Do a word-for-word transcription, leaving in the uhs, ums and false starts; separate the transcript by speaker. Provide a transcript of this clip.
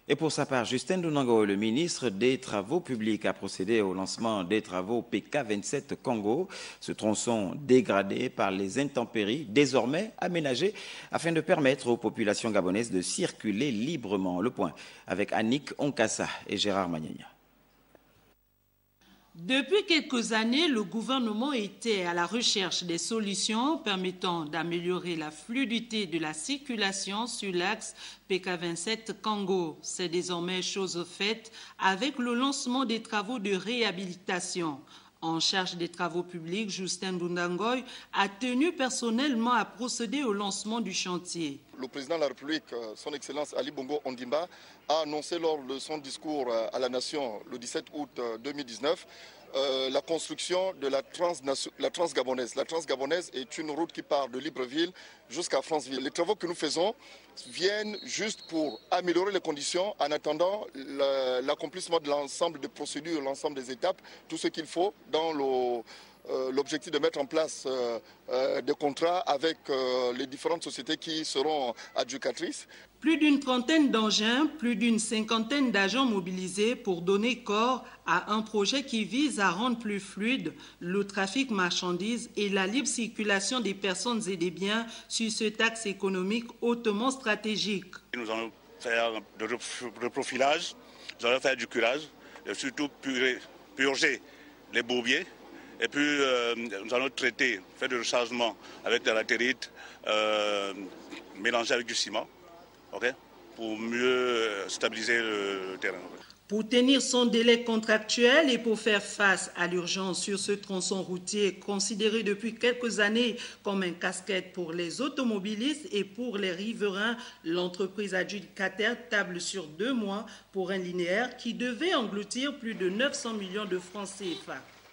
Speaker 1: Et pour sa part, Justin Dunango, le ministre des Travaux publics, a procédé au lancement des travaux P K vingt-sept Congo, ce tronçon dégradé par les intempéries, désormais aménagé afin de permettre aux populations gabonaises de circuler librement. Le point avec Annick Onkassa et Gérard Magnagna.
Speaker 2: Depuis quelques années, le gouvernement était à la recherche des solutions permettant d'améliorer la fluidité de la circulation sur l'axe P K vingt-sept Congo. C'est désormais chose faite avec le lancement des travaux de réhabilitation. En charge des travaux publics, Justin Dunango a tenu personnellement à procéder au lancement du chantier.
Speaker 3: Le président de la République, son Excellence Ali Bongo Ondimba, a annoncé lors de son discours à la Nation le dix-sept août deux mille dix-neuf euh, la construction de la, la Transgabonaise. La Transgabonaise est une route qui part de Libreville jusqu'à Franceville. Les travaux que nous faisons viennent juste pour améliorer les conditions en attendant l'accomplissement de l'ensemble des procédures, l'ensemble des étapes, tout ce qu'il faut dans le... Euh, l'objectif de mettre en place euh, euh, des contrats avec euh, les différentes sociétés qui seront adjudicatrices.
Speaker 2: Plus d'une trentaine d'engins, plus d'une cinquantaine d'agents mobilisés pour donner corps à un projet qui vise à rendre plus fluide le trafic marchandises et la libre circulation des personnes et des biens sur cet axe économique hautement stratégique.
Speaker 4: Nous allons faire de reprofilage, nous allons faire du curage et surtout purger les bourbiers. Et puis, euh, nous allons traiter, faire du rechargement avec de la latérite, euh, mélangé avec du ciment, okay, pour mieux stabiliser le, le terrain.
Speaker 2: Pour tenir son délai contractuel et pour faire face à l'urgence sur ce tronçon routier considéré depuis quelques années comme un casse-tête pour les automobilistes et pour les riverains, l'entreprise adjudicataire table sur deux mois pour un linéaire qui devait engloutir plus de neuf cents millions de francs C F A.